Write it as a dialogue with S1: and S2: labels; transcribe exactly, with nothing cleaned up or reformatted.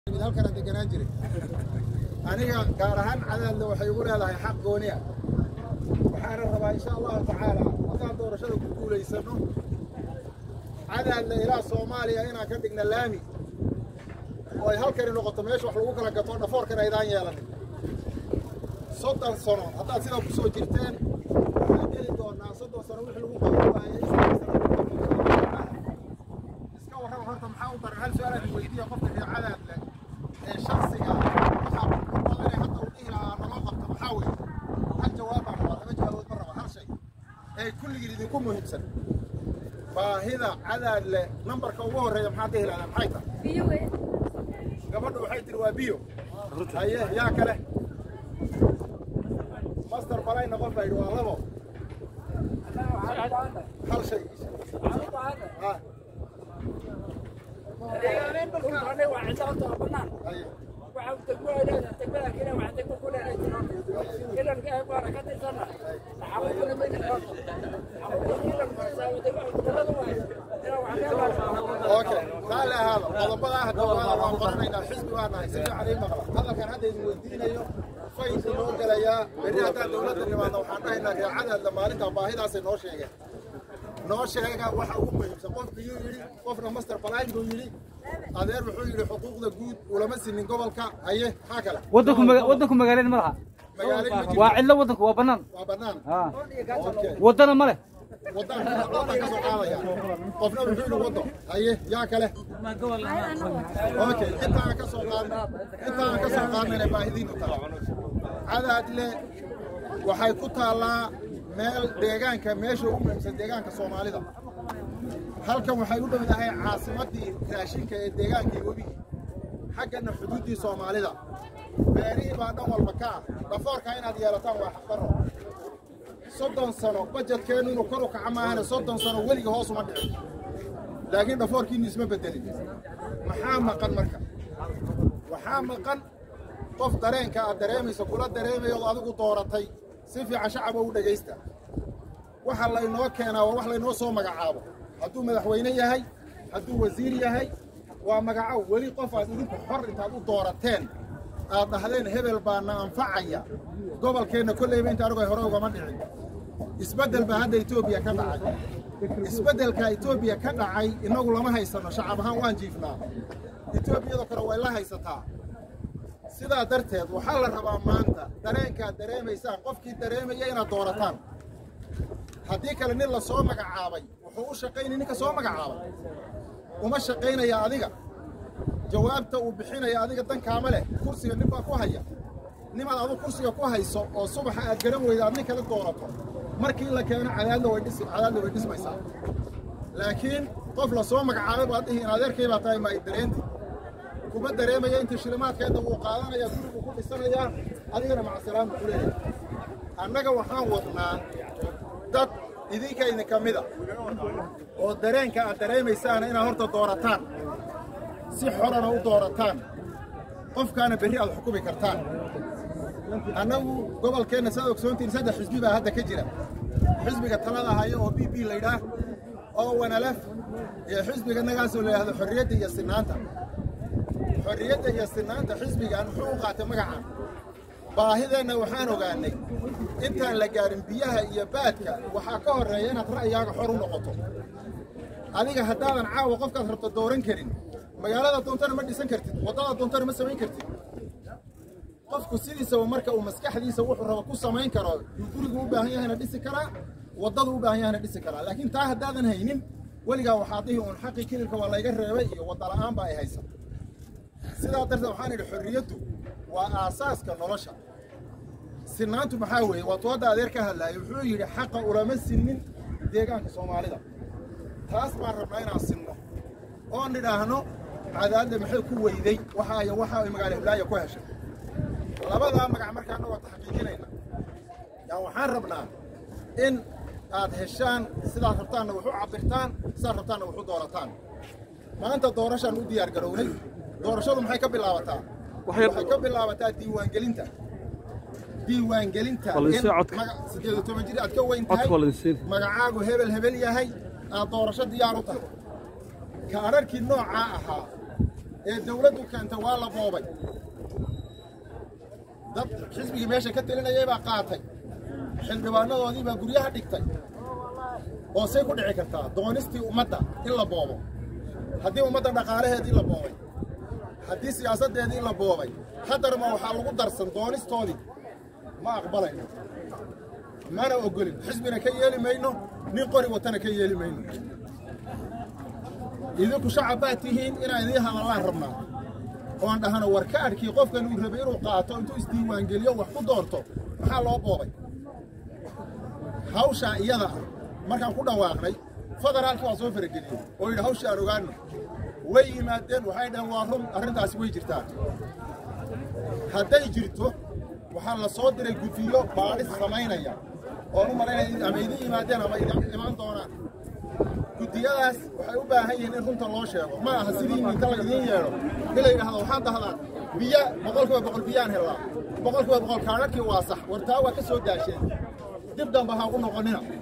S1: halkan aan deganaan jiray aniga gaar ahaan cadaadna waxay ugu leedahay xaq gooni ah waxaan rabaa insha Allah tacaala haddaan doorashada ku guuleysano cadaadna ilaa Soomaaliya inaan ka dhigna laami oo ay halkan noqoto meesha wax lagu kala gato dhafoorkan aydaan yeelan soddon sano haddaad sidaa ku soo jirteen waxaan geli doonaa soddon sano wixii lagu qaban waayay iska warraba horta maxaa u daran hal su'aal aan weydiiyo qofka reer cadaadna ee shakhsiga waxaa ku badanay hadda uu dhihi lahaa naloo qabto maxaa weeye hal jawaab baan rabaa laba jawaabood ma raba hal shay ee kulligiin idinku muhiimsan baahida cadaadle nambarka ugu horreeya maxaad dhihi lahaa maxay tahay biyo weeye gabadhu waxay tiri waa biyo haye yaa kale master balay noqon baa yidhi waa labo hal shay ها أنا بقول أنا واحد أطلع بنان واحد تقول أنا تقول كذا واحد تقول أنا كذا كذا بارك الله سنة حاول كل ما يقول حاول كل ما يسوي أوكي لا هذا طلب هذا هذا قررنا الحزب وأنا يسمع عليه مغلق هذا كان هذا يودينا يوم فايز نوقل يا بريء دولة اللي ما نوحنا هنا عدد لما لقى باهدا سنوش يجي noo sheega waxa ugu muhiimsan qofkii yiri qofna master plan buu yiri adeer wuxuu yiri xuquuqda guud ulama sinin gobolka haye waxa kale
S2: wadanku wadanku magaalada ma laha waa cilla wadanku waa banaan
S1: waa banaan
S2: wadana ma leh
S1: wadana ka soo qaadaya qofna wuxuu yiri wado haye yaa kale ma gobol okay inta ka soo qaadna inta ka soo qaadna baahidiina taa cadaadle waxay ku taalaa meel deegaanka meesha ugu muhiimsan deegaanka Soomaalida halkan waxay u dhawdahay caasimadii raashinka ee deegaanka Webiga xaggana xuduudii Soomaalida beerihi baa dhan walba ka ah dhafoorka inaad yeelataan waa xaq daro soddon sano budgetkeenu inuu kor u kaco maahane soddon sano weliga hoos uma dhicin laakiin dhafoorkiinu isma bedelin maxaa maqan marka waxaa maqan qof dareenka aad dareemayso kula dareemayo adigu dooratay si fiican shacab u dhageysta waxa la inoo keenaa wax la inoo soo magacaabo hadduu madaxweyne yahay hadduu wasiir yahay waa magacaabo weli qof aad idinku xor intaad u doorateen aad dhahdeen hebel baana anfacaya gobolkeena kulleeyba inta aragay hore uga ma dhicin isbedel baa hadda Itoobiya ka dhacay isbedelka Itoobiya ka dhacay inagu lama haysano shacab ahaan waan jiifnaa Itoobiyada kale way la haysataa sidaa darteed waxaa la rabaa maanta dareenka dareemaysaan qofkii dareemaya inaad doorataan haddii kale nin la soo magacaabay wuxuu u shaqaynay ninka soo magacaabay uma shaqaynaya adiga jawaabta uu bixinaya adiga dankaama leh kursiga nin baa ku haya nimaad adu kursiga ku hayso oo subaxa aad garan weyda aad nin kala doorato markii la keeno cadaadla way dhisi cadaadla way dhismaysaa laakiin qof la soo magacaabay baad dhihi in adeerkay baa tahay ma ay dareenti kuma dareemaya inta shilimaadkeeda uu qaadanaya gurigu ku dhisanaya adigana maca salaam ku leeyahay annaga waxaan wadnaa dad idinka idinka mida oo dareenka aad dareemaysaan inaad horta doorataan si xorana u doorataan qofkaana berri aad xukumi kartaan annagu gobolkeena sida ogsoontiin saddex xisbi baa hadda ka jira xisbiga talada haya oo B B la yidhaah oo wanalaf iyo xisbiga nagaasoo la yidhaahdo xorriyadda iyo sinaanta xorriyadda iyo sinaanta xisbigan wuxuu u qaatay magacan baahideenna waxaan ogaanay intaan la gaarin biyaha iyo baadka waxaa ka horreeya inaad ra'yigaaga xor u noqoto adiga haddaadan caawa qofkaad rabto dooran karin magaalada doontana ma dhisan kartid waddada doontana ma samayn kartid qofku sidiisaba marka uu maskaxdiisa wuxuu rabo ku samayn karo gurigu u baahan yahayna dhisi karaa waddadu u baahan yahayna dhisi karaa laakiin taa haddaadan haynin weligaa waxaad dhihi uun xaqii kililka waa layga reebay iyo wadda la'aan baa ay haysa sidaa darteed waxaan idhi xorriyaddu waa aasaaska nolosha sinaantu maxaa weeye waa tuwadda adeer ka hadlaaya wuxuu yidhi xaqa ulama sinin deegaanka Soomaalida taas baan rabnaa inaan sinno oo nidhaahno cadaadle maxay ku weyday waxa ay waxa ay magaalo Hiblaayo ku heshay labadaa magac markaan waa taxqiijinayna yaa waxaan rabnaa in aad heshaan sidaad rabtaanna wuxuu cabirtaan sidaad rabtaanna wuxuu doorataan maanta doorashaan u diyaar garownay doorashadu maxay ka bilaabataa waxay ka bilaabataa diiwaangelinta diiwaangelinta sideed iyo toban jir aad ka weyn tahay magacaagu hebel hebel yahay aad doorasho diyaar u tahay ka ararkii nooca ahaa ee dawladdu keentay waa la boobay dad xisbigii meesha ka talinayay baa qaatay xildhibaanadoodii baa guryaha dhigtay oo say ku dhici kartaa doonistii ummadda in la boobo haddii ummadda dhaqaalaheedii la boobay haddii siyaasaddeedii la boobay hadarma waxaa lagu darsan doonistoodii ma aqbalayno mana ogolin xisbina ka yeeli mayno nin qori watana ka yeeli mayno idinku shacab baad tihiin inaan idiin hadallaan rabnaa oon dhahano war ka adhkii qofkan uu rabay inuu qaato intuu isdiiwaangeliyo wax ku doorto maxaa loo boobay hawshaa iyada ah markaan ku dhawaaqnay federaalkii waa soo farageliyey oo yidhi hawshii aan ogaano way yimaadeen waxay dhaheen waa run arrintaasi way jirtaa hadday jirto waxaa la soo diray guddiyo baadhis samaynaya oon u malaynaya ama idin yimaadeen ama imaan doonaan guddiyadaas waxay u baahan yihiin in runta loo sheego ma aha sidii inta la idiin yeedho in la yidhaahdo waxaad dahdaan biyo boqolkiiba boqol biyaan helaa boqolkiiba boqol kaadhadhkii waa sax wartaa waa ka soo daasheen dib damba ha ugu noqonina